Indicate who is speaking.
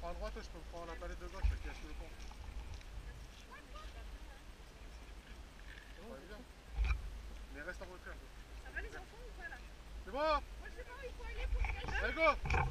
Speaker 1: à droite, je peux prendre la palette de gauche qui est sous le pont. Ça va bien. Mais reste en retrait un peu.
Speaker 2: Ça va les enfants ou pas là?
Speaker 1: C'est bon?
Speaker 2: Moi je sais pas où il faut aller pour se cacher.
Speaker 1: Allez, go!